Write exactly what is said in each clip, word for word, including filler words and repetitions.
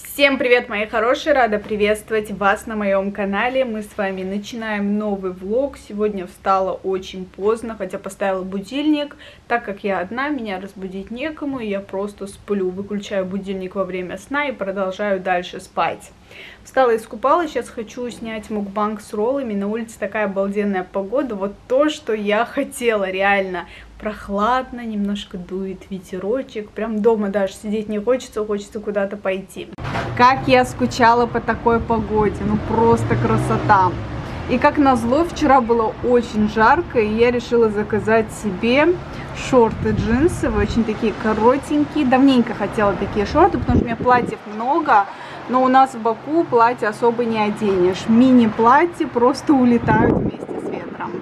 Всем привет, мои хорошие! Рада приветствовать вас на моем канале. Мы с вами начинаем новый влог. Сегодня встала очень поздно, хотя поставила будильник. Так как я одна, меня разбудить некому, и я просто сплю. Выключаю будильник во время сна и продолжаю дальше спать. Встала, искупалась, сейчас хочу снять мукбанг с роллами. На улице такая обалденная погода, вот то, что я хотела, реально. Прохладно, немножко дует ветерочек, прям дома даже сидеть не хочется, хочется куда-то пойти. Как я скучала по такой погоде, ну просто красота. И как назло, вчера было очень жарко, и я решила заказать себе шорты джинсовые, очень такие коротенькие. Давненько хотела такие шорты, потому что у меня платьев много, но у нас в Баку платье особо не оденешь. Мини-платья просто улетают вместе с ветром.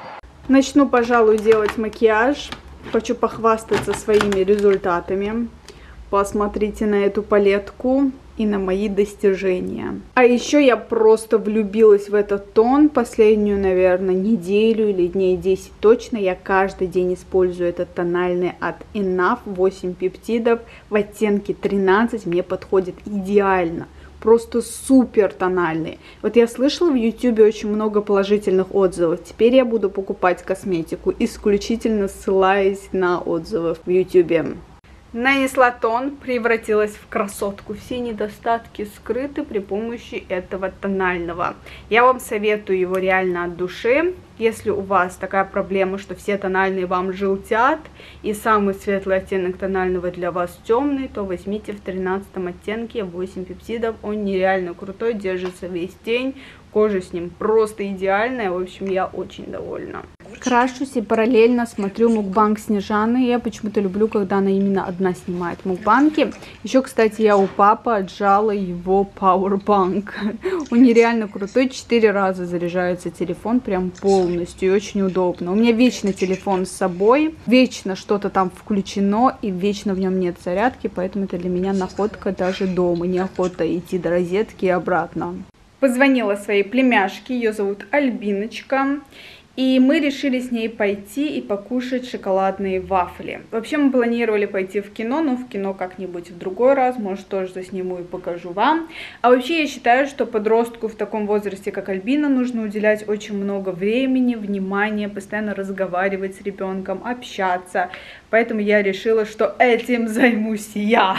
Начну, пожалуй, делать макияж. Хочу похвастаться своими результатами. Посмотрите на эту палетку и на мои достижения. А еще я просто влюбилась в этот тон последнюю, наверное, неделю или дней десять точно. Я каждый день использую этот тональный от Enough, восемь пептидов в оттенке тринадцать. Мне подходит идеально. Просто супер тональный. Вот я слышала в ютубе очень много положительных отзывов. Теперь я буду покупать косметику, исключительно ссылаясь на отзывы в ютубе. Нанесла тон, превратилась в красотку. Все недостатки скрыты при помощи этого тонального. Я вам советую его реально от души. Если у вас такая проблема, что все тональные вам желтят, и самый светлый оттенок тонального для вас темный, то возьмите в тринадцатом оттенке восемь пептидов. Он нереально крутой, держится весь день. Кожа с ним просто идеальная. В общем, я очень довольна. Крашусь и параллельно смотрю мукбанг Снежаны. Я почему-то люблю, когда она именно одна снимает мукбанги. Еще, кстати, я у папы отжала его пауэрбанк. Он нереально крутой. Четыре раза заряжается телефон прям полностью. И очень удобно. У меня вечно телефон с собой. Вечно что-то там включено. И вечно в нем нет зарядки. Поэтому это для меня находка даже дома. Неохота идти до розетки и обратно. Позвонила своей племяшке. Ее зовут Альбиночка. И мы решили с ней пойти и покушать шоколадные вафли. Вообще мы планировали пойти в кино, но в кино как-нибудь в другой раз, может тоже засниму и покажу вам. А вообще я считаю, что подростку в таком возрасте, как Альбина, нужно уделять очень много времени, внимания, постоянно разговаривать с ребенком, общаться. Поэтому я решила, что этим займусь я.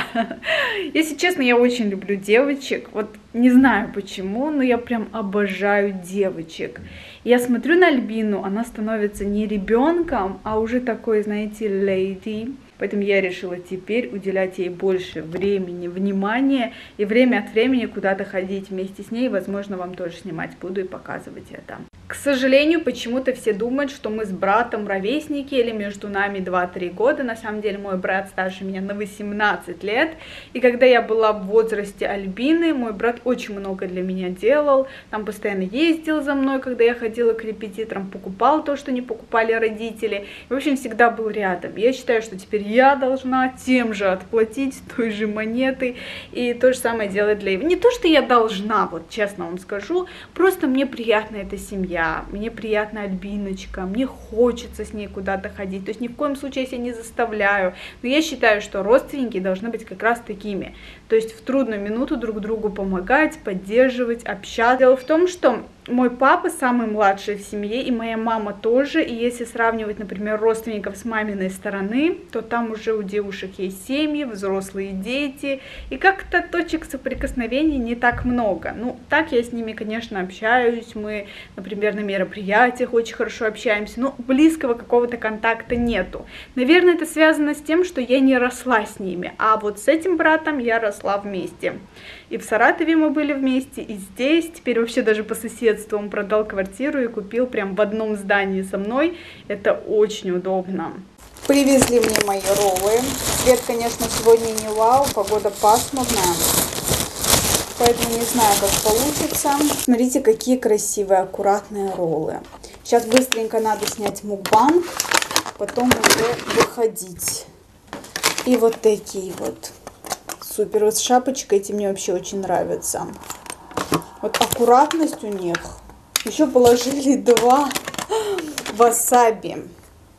Если честно, я очень люблю девочек. Вот не знаю почему, но я прям обожаю девочек. Я смотрю на Альбину, она становится не ребенком, а уже такой, знаете, леди. Поэтому я решила теперь уделять ей больше времени, внимания и время от времени куда-то ходить вместе с ней. Возможно, вам тоже снимать буду и показывать это. К сожалению, почему-то все думают, что мы с братом ровесники или между нами два-три года. На самом деле мой брат старше меня на восемнадцать лет. И когда я была в возрасте Альбины, мой брат очень много для меня делал. Там постоянно ездил за мной, когда я ходила к репетиторам, покупал то, что не покупали родители. И, в общем, всегда был рядом. Я считаю, что теперь я должна тем же отплатить, той же монетой. И то же самое делать для его. Не то, что я должна, вот честно вам скажу, просто мне приятна эта семья. Мне приятна Альбиночка, мне хочется с ней куда-то ходить. То есть ни в коем случае я себя не заставляю. Но я считаю, что родственники должны быть как раз такими. То есть в трудную минуту друг другу помогать, поддерживать, общаться. Дело в том, что мой папа самый младший в семье, и моя мама тоже. И если сравнивать, например, родственников с маминой стороны, то там уже у девушек есть семьи, взрослые дети. И как-то точек соприкосновений не так много. Ну, так я с ними, конечно, общаюсь. Мы, например, на мероприятиях очень хорошо общаемся. Но близкого какого-то контакта нету. Наверное, это связано с тем, что я не росла с ними. А вот с этим братом я росла вместе. И в Саратове мы были вместе, и здесь. Теперь вообще даже по соседству он продал квартиру и купил прям в одном здании со мной. Это очень удобно. Привезли мне мои роллы. Свет, конечно, сегодня не вау, погода пасмурная. Поэтому не знаю, как получится. Смотрите, какие красивые, аккуратные роллы. Сейчас быстренько надо снять мукбанг, потом уже выходить. И вот такие вот. Супер. Вот с шапочкой эти мне вообще очень нравятся. Вот аккуратность у них. Еще положили два васаби.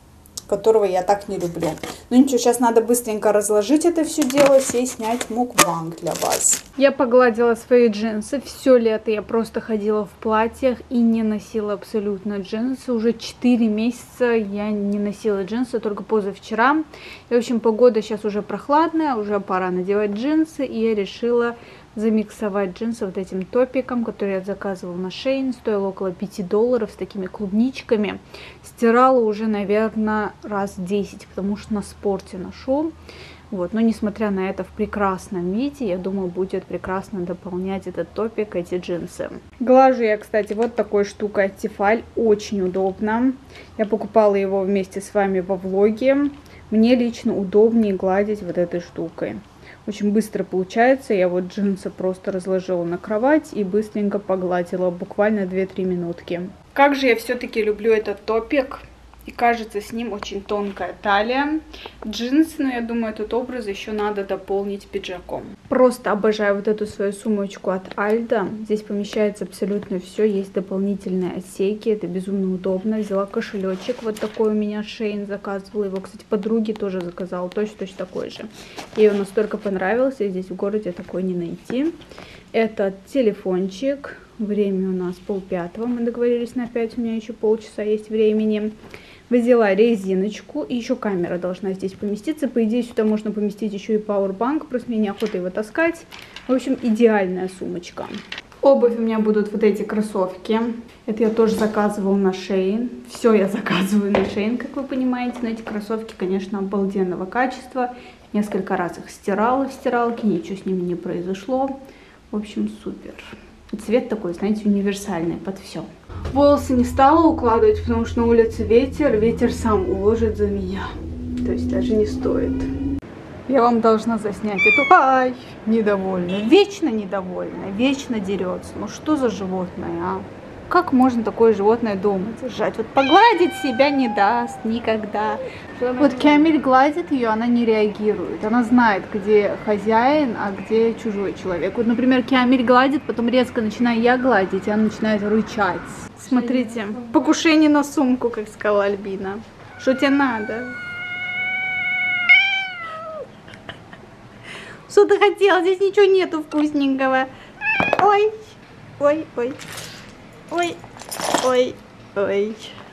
которого я так не люблю. Ну ничего, сейчас надо быстренько разложить это все дело, и снять мукбанг для вас. Я погладила свои джинсы. Все лето я просто ходила в платьях и не носила абсолютно джинсы. Уже четыре месяца я не носила джинсы, только позавчера. И, в общем, погода сейчас уже прохладная, уже пора надевать джинсы. И я решила замиксовать джинсы вот этим топиком, который я заказывала на Shein. Стоил около пяти долларов, с такими клубничками. Стирала уже, наверное, раз десять, потому что на спорте ношу. Вот. Но несмотря на это, в прекрасном виде, я думаю, будет прекрасно дополнять этот топик, эти джинсы. Глажу я, кстати, вот такой штукой от Tefal. Очень удобно. Я покупала его вместе с вами во влоге. Мне лично удобнее гладить вот этой штукой. Очень быстро получается. Я вот джинсы просто разложила на кровать и быстренько погладила. Буквально две-три минутки. Как же я все-таки люблю этот топик. И кажется, с ним очень тонкая талия. Джинсы, но я думаю, этот образ еще надо дополнить пиджаком. Просто обожаю вот эту свою сумочку от Альдо. Здесь помещается абсолютно все. Есть дополнительные отсеки. Это безумно удобно. Взяла кошелечек. Вот такой у меня Shein заказывала. Его, кстати, подруге тоже заказала. Точно-точно такой же. Ей он настолько понравился. И здесь в городе такой не найти. Это телефончик. Время у нас полпятого. Мы договорились на пять. У меня еще полчаса есть времени. Взяла резиночку, и еще камера должна здесь поместиться. По идее, сюда можно поместить еще и пауэрбанк, просто мне неохота его таскать. В общем, идеальная сумочка. Обувь у меня будут вот эти кроссовки. Это я тоже заказывала на Shein. Все я заказываю на Shein, как вы понимаете. Но эти кроссовки, конечно, обалденного качества. Несколько раз их стирала в стиралке, ничего с ними не произошло. В общем, супер. И цвет такой, знаете, универсальный под все. Волосы не стала укладывать, потому что на улице ветер. Ветер сам уложит за меня. То есть даже не стоит. Я вам должна заснять эту... Ай, недовольна. Вечно недовольна. Вечно дерется. Ну что за животное, а? Как можно такое животное дома держать? Вот погладить себя не даст никогда. Вот Камиль гладит ее, она не реагирует. Она знает, где хозяин, а где чужой человек. Вот, например, Камиль гладит, потом резко начинаю я гладить, и она начинает рычать. Смотрите, покушение на сумку, как сказала Альбина. Что тебе надо? Что ты хотела? Здесь ничего нету вкусненького. Ой, ой, ой. Ой, ой, ой.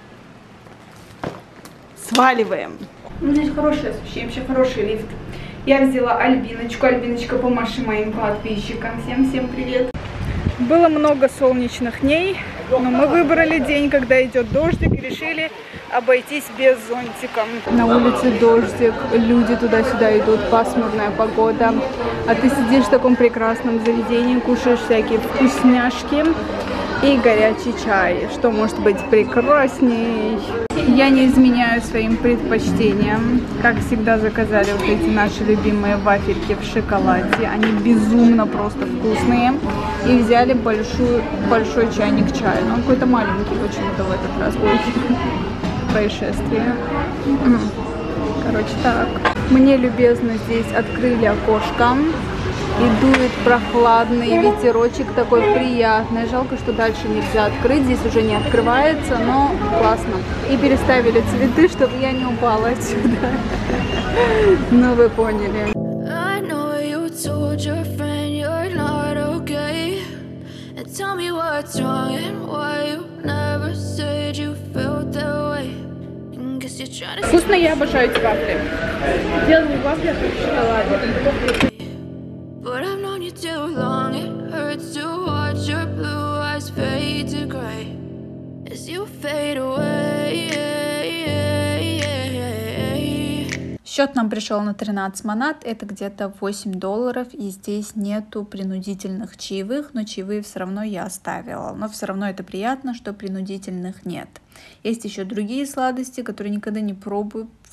Сваливаем. Ну, здесь хорошее освещение, вообще хороший лифт. Я взяла Альбиночку. Альбиночка, помаши моим подписчикам. Всем-всем привет. Было много солнечных дней, но мы выбрали день, когда идет дождик, и решили обойтись без зонтика. На улице дождик, люди туда-сюда идут, пасмурная погода. А ты сидишь в таком прекрасном заведении, кушаешь всякие вкусняшки и горячий чай. Что может быть прекрасней? Я не изменяю своим предпочтениям. Как всегда, заказали вот эти наши любимые вафельки в шоколаде. Они безумно просто вкусные. И взяли большой, большой чайник чая. Но он какой-то маленький почему-то в этот раз. Ой, происшествие. Короче, так. Мне любезно здесь открыли окошко. И дует прохладный ветерочек, такой приятный. Жалко, что дальше нельзя открыть. Здесь уже не открывается, но классно. И переставили цветы, чтобы я не упала отсюда. Ну, вы поняли. Вкусно, я обожаю эти вафли. Делаю вафли в шоколаде. But I've known you too long, it hurts to watch your blue eyes fade to gray as you fade away. Счет нам пришел на тринадцать монат, это где-то восемь долларов, и здесь нету принудительных чаевых, но чаевые все равно я оставила. Но все равно это приятно, что принудительных нет. Есть еще другие сладости, которые никогда не пробую.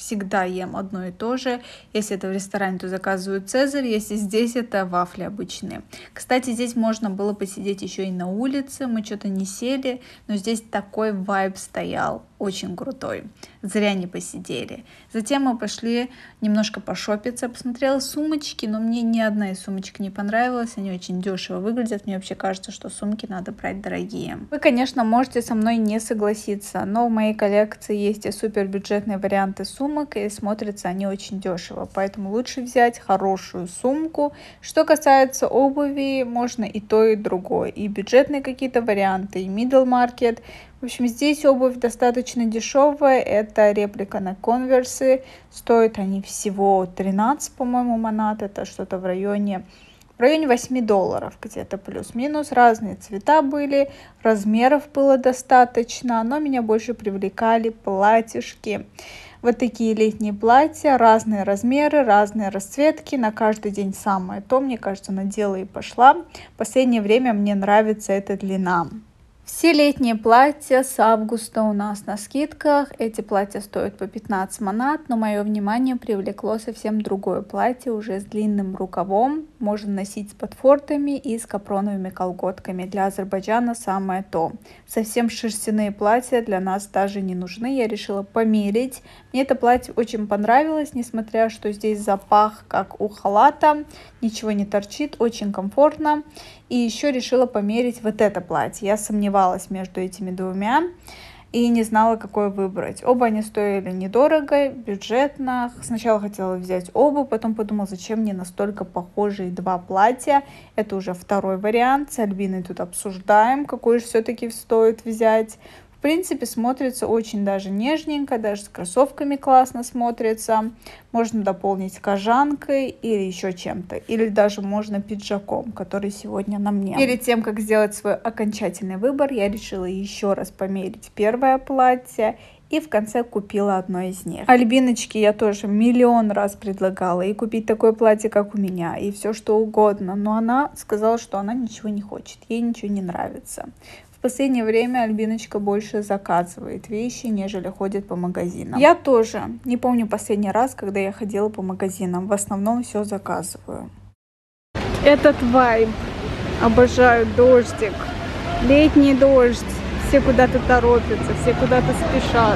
всегда ем одно и то же. Если это в ресторане, то заказываю цезарь, если здесь, это вафли обычные. Кстати, здесь можно было посидеть еще и на улице, мы что-то не сели, но здесь такой вайб стоял, очень крутой. Зря не посидели. Затем мы пошли немножко пошопиться, посмотрела сумочки, но мне ни одна из сумочек не понравилась, они очень дешево выглядят, мне вообще кажется, что сумки надо брать дорогие. Вы, конечно, можете со мной не согласиться, но в моей коллекции есть и супер бюджетные варианты сумок, и смотрятся они очень дешево, поэтому лучше взять хорошую сумку. Что касается обуви, можно и то, и другое, и бюджетные какие-то варианты, и middle market. В общем, здесь обувь достаточно дешевая, это реплика на конверсы, стоят они всего тринадцать, по-моему, монат, это что-то в районе, в районе восьми долларов где-то плюс-минус, разные цвета были, размеров было достаточно, но меня больше привлекали платьишки. Вот такие летние платья, разные размеры, разные расцветки, на каждый день самое то, мне кажется, надела и пошла. В последнее время мне нравится эта длина. Все летние платья с августа у нас на скидках. Эти платья стоят по пятнадцать монат, но мое внимание привлекло совсем другое платье, уже с длинным рукавом. Можно носить с ботфортами и с капроновыми колготками. Для Азербайджана самое то. Совсем шерстяные платья для нас даже не нужны. Я решила померить. Мне это платье очень понравилось, несмотря что здесь запах как у халата. Ничего не торчит, очень комфортно. И еще решила померить вот это платье. Я сомневалась между этими двумя и не знала, какое выбрать. Оба они стоили недорого, бюджетно. Сначала хотела взять оба, потом подумала, зачем мне настолько похожие два платья. Это уже второй вариант. С Альбиной тут обсуждаем, какой же все-таки стоит взять. В принципе, смотрится очень даже нежненько, даже с кроссовками классно смотрится. Можно дополнить кожанкой или еще чем-то. Или даже можно пиджаком, который сегодня на мне. Перед тем, как сделать свой окончательный выбор, я решила еще раз померить первое платье. И в конце купила одно из них. Альбиночке я тоже миллион раз предлагала и купить такое платье, как у меня, и все что угодно. Но она сказала, что она ничего не хочет, ей ничего не нравится. В последнее время Альбиночка больше заказывает вещи, нежели ходит по магазинам. Я тоже. Не помню последний раз, когда я ходила по магазинам. В основном все заказываю. Этот вайб. Обожаю дождик. Летний дождь. Все куда-то торопятся, все куда-то спешат.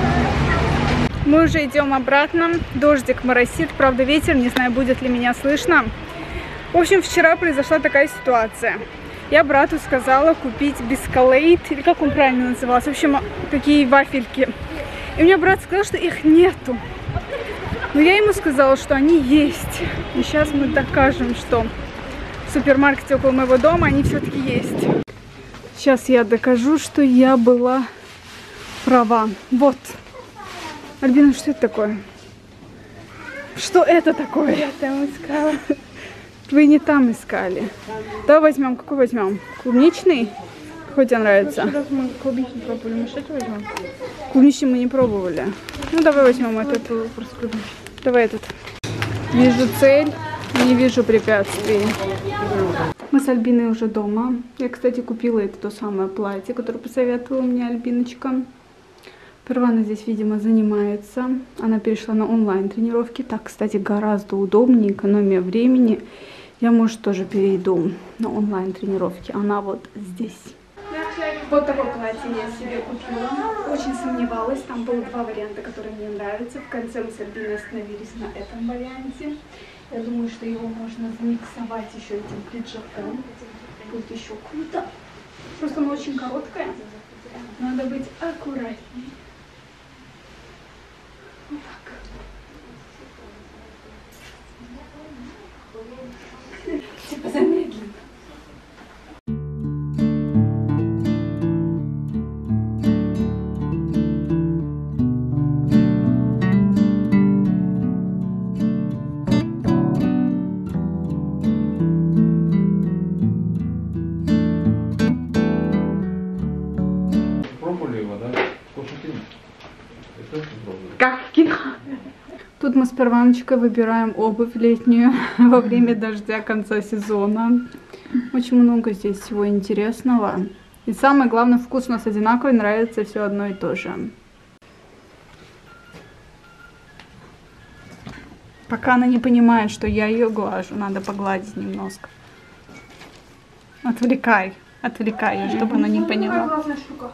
Мы уже идем обратно. Дождик моросит. Правда, ветер. Не знаю, будет ли меня слышно. В общем, вчера произошла такая ситуация. Я брату сказала купить бискалейт, или как он правильно назывался, в общем, такие вафельки. И у меня брат сказал, что их нету. Но я ему сказала, что они есть. И сейчас мы докажем, что в супермаркете около моего дома они все-таки есть. Сейчас я докажу, что я была права. Вот. Альбина, что это такое? Что это такое? Я там искала. Вы не там искали. Давай возьмем. Какой возьмем? Клубничный? Какой тебе нравится? Раз мы клубничный пробовали, мы что-то возьмем? Клубничный мы не пробовали. Ну давай возьмем этот. Давай этот. Вижу цель, не вижу препятствий. Мы с Альбиной уже дома. Я, кстати, купила это то самое платье, которое посоветовала мне Альбиночка. Первана здесь, видимо, занимается. Она перешла на онлайн-тренировки. Так, кстати, гораздо удобнее, экономия времени. Я, может, тоже перейду на онлайн-тренировки. Она вот здесь. Вот такое платье я себе купила. Очень сомневалась. Там было два варианта, которые мне нравятся. В конце мы с Альбиной остановились на этом варианте. Я думаю, что его можно замиксовать еще этим пиджаком. Будет еще круто. Просто оно очень короткое. Надо быть аккуратнее. Вот так. Типа замедленно. Как в кино. Тут мы с Перваночкой выбираем обувь летнюю во время дождя конца сезона. Очень много здесь всего интересного. И самое главное, вкус у нас одинаковый, нравится все одно и то же. Пока она не понимает, что я ее глажу, надо погладить немножко. Отвлекай, отвлекай ее, чтобы она не поняла.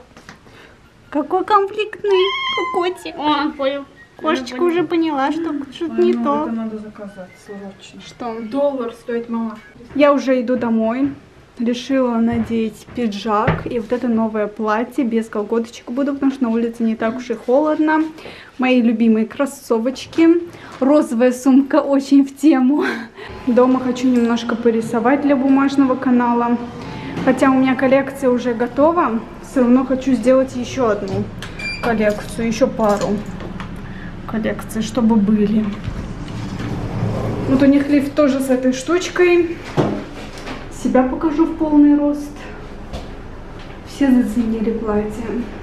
Какой конфликтный котик. О, понял. Кошечка уже поняла, что что-то не ну, то. Это надо заказать срочно. Что? Доллар стоит, мама. Я уже иду домой. Решила надеть пиджак и вот это новое платье. Без колготочек буду, потому что на улице не так уж и холодно. Мои любимые кроссовочки. Розовая сумка очень в тему. Дома хочу немножко порисовать для бумажного канала. Хотя у меня коллекция уже готова. Все равно хочу сделать еще одну коллекцию, еще пару коллекций, чтобы были. Вот у них лифт тоже с этой штучкой. Себя покажу в полный рост. Все заценили платье.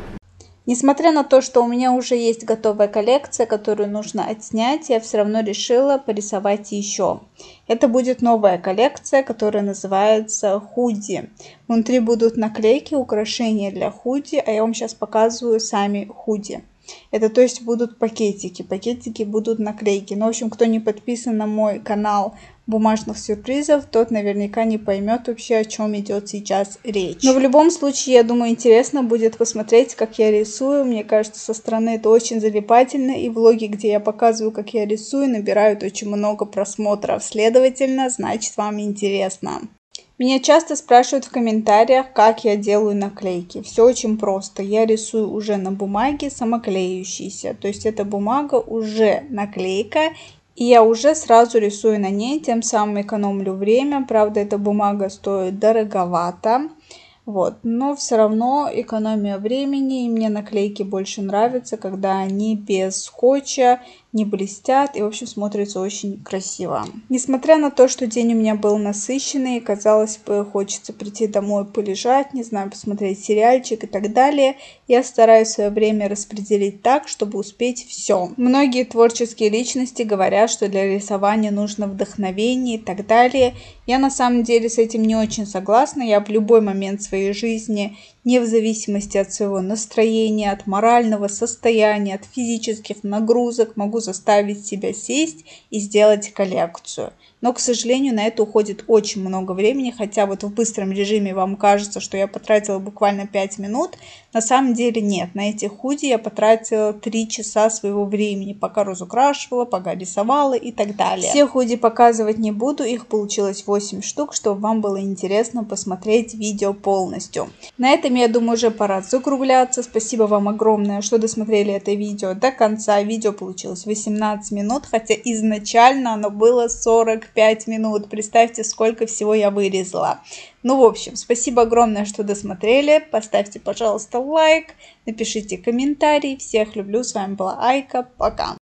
Несмотря на то, что у меня уже есть готовая коллекция, которую нужно отснять, я все равно решила порисовать еще. Это будет новая коллекция, которая называется худи. Внутри будут наклейки, украшения для худи, а я вам сейчас показываю сами худи. Это то есть будут пакетики, пакетики будут наклейки. Ну, в общем, кто не подписан на мой канал бумажных сюрпризов, тот наверняка не поймет вообще, о чем идет сейчас речь. Но в любом случае, я думаю, интересно будет посмотреть, как я рисую. Мне кажется, со стороны это очень залипательно, и влоги, где я показываю, как я рисую, набирают очень много просмотров. Следовательно, значит, вам интересно. Меня часто спрашивают в комментариях, как я делаю наклейки. Все очень просто. Я рисую уже на бумаге самоклеющейся. То есть эта бумага уже наклейка. И я уже сразу рисую на ней, тем самым экономлю время. Правда, эта бумага стоит дороговато. Вот. Но все равно экономия времени. И мне наклейки больше нравятся, когда они без скотча, не блестят и, в общем, смотрится очень красиво. Несмотря на то, что день у меня был насыщенный, казалось бы, хочется прийти домой, полежать, не знаю, посмотреть сериальчик и так далее, я стараюсь свое время распределить так, чтобы успеть все. Многие творческие личности говорят, что для рисования нужно вдохновение и так далее. Я на самом деле с этим не очень согласна. Я в любой момент своей жизни, не в зависимости от своего настроения, от морального состояния, от физических нагрузок, могу заставить себя сесть и сделать коллекцию. Но, к сожалению, на это уходит очень много времени, хотя вот в быстром режиме вам кажется, что я потратила буквально пять минут. На самом деле нет, на эти худи я потратила три часа своего времени, пока разукрашивала, пока рисовала и так далее. Все худи показывать не буду, их получилось восемь штук, чтобы вам было интересно посмотреть видео полностью. На этом, я думаю, уже пора закругляться. Спасибо вам огромное, что досмотрели это видео до конца. Видео получилось восемнадцать минут, хотя изначально оно было сорок пять минут. Представьте, сколько всего я вырезала. Ну, в общем, спасибо огромное, что досмотрели. Поставьте, пожалуйста, лайк, напишите комментарий. Всех люблю. С вами была Айка. Пока.